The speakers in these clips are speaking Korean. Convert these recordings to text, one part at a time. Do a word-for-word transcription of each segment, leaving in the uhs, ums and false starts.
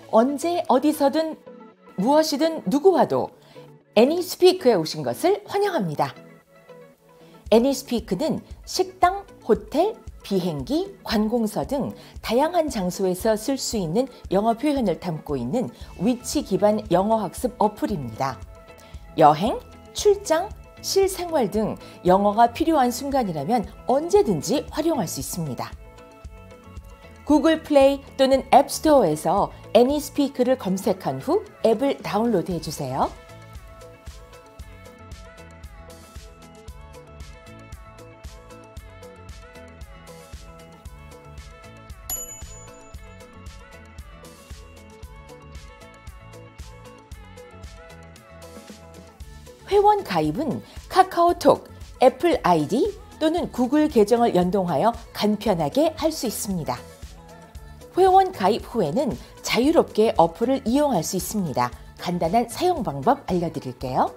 언제 어디서든 무엇이든 누구와도 애니스피크에 오신 것을 환영합니다. 애니스피크는 식당, 호텔, 비행기, 관공서 등 다양한 장소에서 쓸 수 있는 영어 표현을 담고 있는 위치 기반 영어 학습 어플입니다. 여행, 출장, 실생활 등 영어가 필요한 순간이라면 언제든지 활용할 수 있습니다. 구글 플레이 또는 앱스토어에서 애니스피크를 검색한 후 앱을 다운로드 해주세요. 회원 가입은 카카오톡, 애플 아이디 또는 구글 계정을 연동하여 간편하게 할 수 있습니다. 회원 가입 후에는 자유롭게 어플을 이용할 수 있습니다. 간단한 사용 방법 알려드릴게요.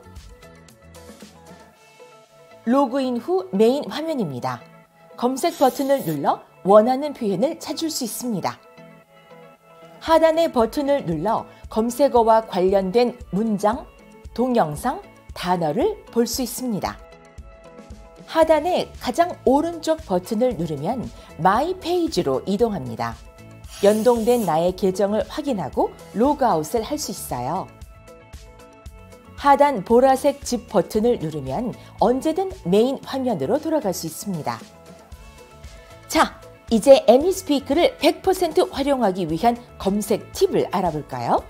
로그인 후 메인 화면입니다. 검색 버튼을 눌러 원하는 표현을 찾을 수 있습니다. 하단의 버튼을 눌러 검색어와 관련된 문장, 동영상, 단어를 볼 수 있습니다. 하단의 가장 오른쪽 버튼을 누르면 마이 페이지로 이동합니다. 연동된 나의 계정을 확인하고 로그아웃을 할 수 있어요. 하단 보라색 집 버튼을 누르면 언제든 메인 화면으로 돌아갈 수 있습니다. 자, 이제 애니스피크를 백 퍼센트 활용하기 위한 검색 팁을 알아볼까요?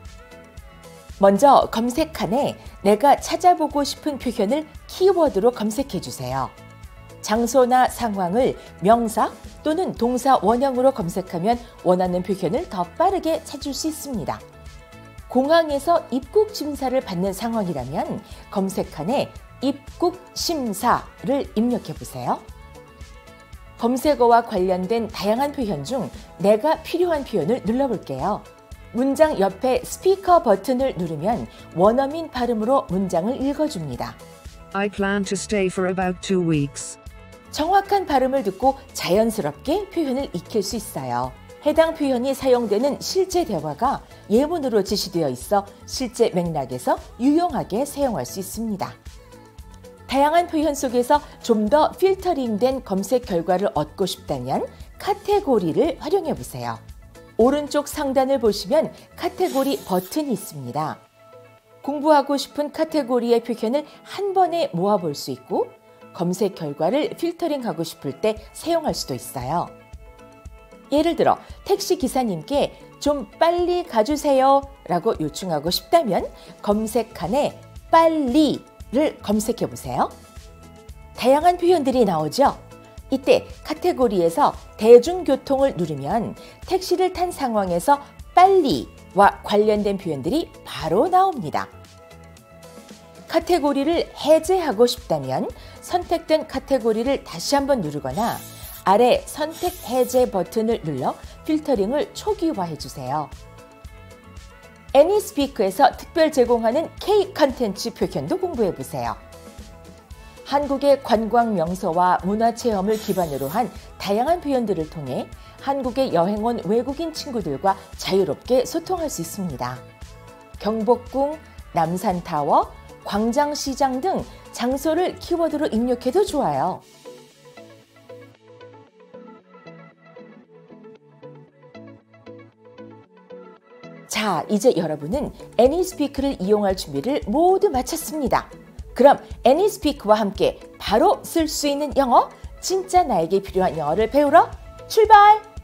먼저 검색칸에 내가 찾아보고 싶은 표현을 키워드로 검색해 주세요. 장소나 상황을 명사 또는 동사 원형으로 검색하면 원하는 표현을 더 빠르게 찾을 수 있습니다. 공항에서 입국 심사를 받는 상황이라면 검색칸에 입국 심사를 입력해 보세요. 검색어와 관련된 다양한 표현 중 내가 필요한 표현을 눌러볼게요. 문장 옆에 스피커 버튼을 누르면 원어민 발음으로 문장을 읽어줍니다. I plan to stay for about two weeks. 정확한 발음을 듣고 자연스럽게 표현을 익힐 수 있어요. 해당 표현이 사용되는 실제 대화가 예문으로 제시되어 있어 실제 맥락에서 유용하게 사용할 수 있습니다. 다양한 표현 속에서 좀 더 필터링된 검색 결과를 얻고 싶다면 카테고리를 활용해 보세요. 오른쪽 상단을 보시면 카테고리 버튼이 있습니다. 공부하고 싶은 카테고리의 표현을 한 번에 모아볼 수 있고 검색 결과를 필터링하고 싶을 때 사용할 수도 있어요. 예를 들어 택시 기사님께 좀 빨리 가주세요 라고 요청하고 싶다면 검색칸에 빨리를 검색해 보세요. 다양한 표현들이 나오죠? 이때 카테고리에서 대중교통을 누르면 택시를 탄 상황에서 빨리와 관련된 표현들이 바로 나옵니다. 카테고리를 해제하고 싶다면 선택된 카테고리를 다시 한번 누르거나 아래 선택 해제 버튼을 눌러 필터링을 초기화해 주세요. 애니스피크에서 특별 제공하는 K 컨텐츠 표현도 공부해 보세요. 한국의 관광 명소와 문화체험을 기반으로 한 다양한 표현들을 통해 한국에 여행 온 외국인 친구들과 자유롭게 소통할 수 있습니다. 경복궁, 남산타워, 광장시장 등 장소를 키워드로 입력해도 좋아요. 자, 이제 여러분은 애니스피크를 이용할 준비를 모두 마쳤습니다. 그럼 애니스피크와 함께 바로 쓸 수 있는 영어, 진짜 나에게 필요한 영어를 배우러 출발!